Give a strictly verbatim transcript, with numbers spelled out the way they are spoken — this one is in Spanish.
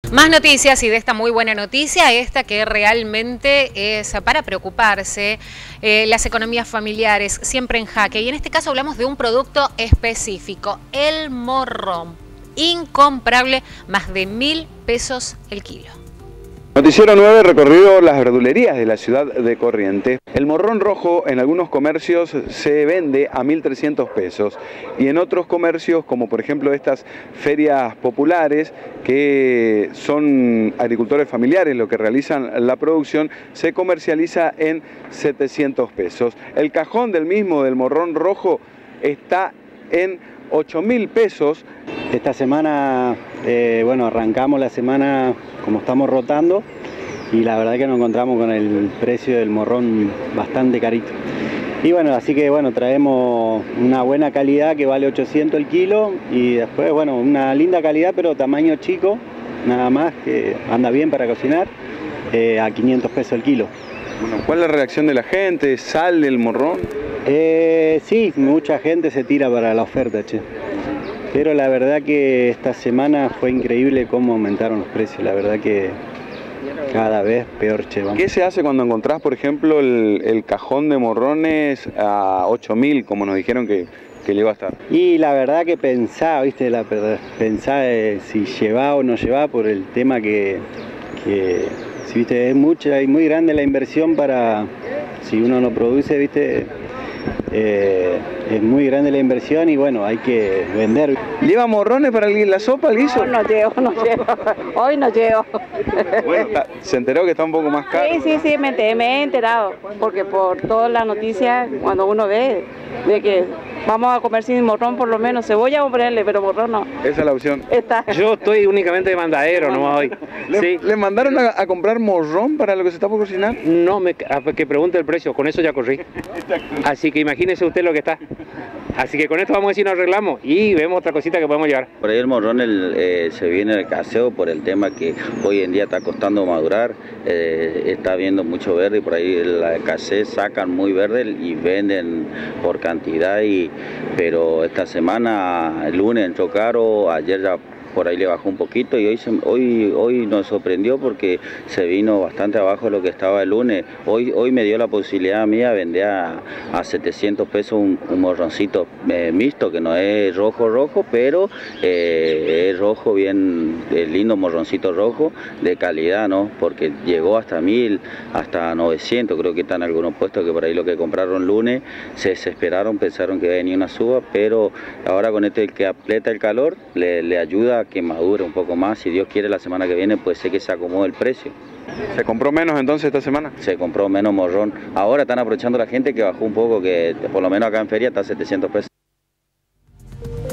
Más noticias y de esta muy buena noticia, esta que realmente es para preocuparse, eh, las economías familiares siempre en jaque. Y en este caso hablamos de un producto específico, el morrón, incomparable, más de mil pesos el kilo. Noticiero nueve, recorrido las verdulerías de la ciudad de Corrientes. El morrón rojo en algunos comercios se vende a mil trescientos pesos y en otros comercios, como por ejemplo estas ferias populares, que son agricultores familiares los que realizan la producción, se comercializa en setecientos pesos. El cajón del mismo, del morrón rojo, está en ocho mil pesos. Esta semana, eh, bueno, arrancamos la semana como estamos rotando y la verdad que nos encontramos con el precio del morrón bastante carito. Y bueno, así que bueno, traemos una buena calidad que vale ochocientos el kilo y después, bueno, una linda calidad pero tamaño chico, nada más, que anda bien para cocinar, eh, a quinientos pesos el kilo. Bueno, ¿cuál es la reacción de la gente? ¿Sale el morrón? Eh, sí, mucha gente se tira para la oferta, che. Pero la verdad que esta semana fue increíble cómo aumentaron los precios, la verdad que cada vez peor, che. Vamos. ¿Qué se hace cuando encontrás, por ejemplo, el, el cajón de morrones a ocho mil, como nos dijeron que, que le iba a estar? Y la verdad que pensaba, viste, la, pensaba eh, si llevaba o no llevaba por el tema que, que si, viste, es mucha y muy grande la inversión para, si uno no produce, viste, Eh, es muy grande la inversión y bueno, hay que vender. ¿Lleva morrones para la sopa, el guiso? No, no llevo, no llevo. Hoy no llevo. Bueno, está, se enteró que está un poco más caro. Sí, sí, sí, me, me he enterado, porque por todas las noticias, cuando uno ve, de que vamos a comer sin morrón, por lo menos cebolla vamos a ponerle, pero morrón no. Esa es la opción. Está. Yo estoy únicamente de mandadero, no hoy. ¿Le, sí. ¿Le mandaron a, a comprar morrón para lo que se está por cocinar? No, me, a, que pregunte el precio, con eso ya corrí. Así que imagínese usted lo que está. Así que con esto vamos a decir, nos arreglamos y vemos otra cosita que podemos llevar. Por ahí el morrón el, eh, se viene el caseo por el tema que hoy en día está costando madurar, eh, está habiendo mucho verde y por ahí la escasez sacan muy verde y venden por cantidad, y, pero esta semana, el lunes entró caro, ayer ya por ahí le bajó un poquito y hoy, se, hoy, hoy nos sorprendió porque se vino bastante abajo de lo que estaba el lunes. Hoy, hoy me dio la posibilidad a mí de vender a, a setecientos pesos un, un morroncito eh, mixto, que no es rojo rojo, pero eh, es rojo bien, es lindo morroncito rojo de calidad, ¿no? Porque llegó hasta mil, hasta novecientos, creo que están algunos puestos que por ahí lo que compraron lunes se desesperaron, pensaron que venía una suba, pero ahora con este que aprieta el calor le, le ayuda a que madure un poco más. Si Dios quiere, la semana que viene puede ser que se acomode el precio. ¿Se compró menos entonces esta semana? Se compró menos morrón. Ahora están aprovechando la gente que bajó un poco, que por lo menos acá en feria está a setecientos pesos.